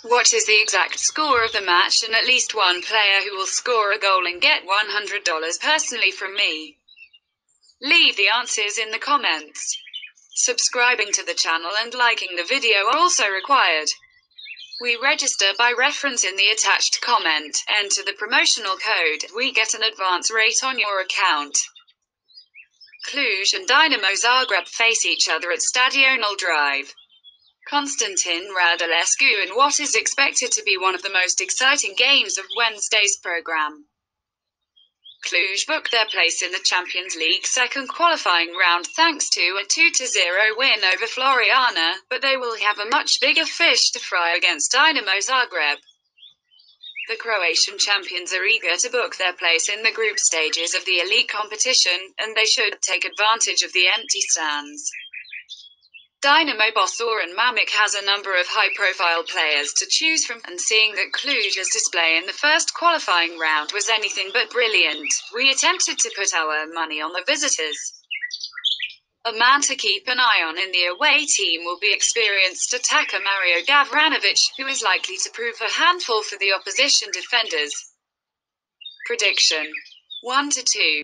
What is the exact score of the match and at least one player who will score a goal and get $100 personally from me? Leave the answers in the comments. Subscribing to the channel and liking the video are also required. We register by reference in the attached comment. Enter the promotional code. We get an advance rate on your account. Cluj and Dinamo Zagreb face each other at Stadionul Drive. Konstantin Radulescu in what is expected to be one of the most exciting games of Wednesday's program. Cluj booked their place in the Champions League second qualifying round thanks to a 2-0 win over Floriana, but they will have a much bigger fish to fry against Dinamo Zagreb. The Croatian champions are eager to book their place in the group stages of the elite competition, and they should take advantage of the empty stands. Dinamo boss Zoran Mamic has a number of high-profile players to choose from, and seeing that Cluj's display in the first qualifying round was anything but brilliant, we attempted to put our money on the visitors. A man to keep an eye on in the away team will be experienced attacker Mario Gavranovic, who is likely to prove a handful for the opposition defenders. Prediction: 1-2.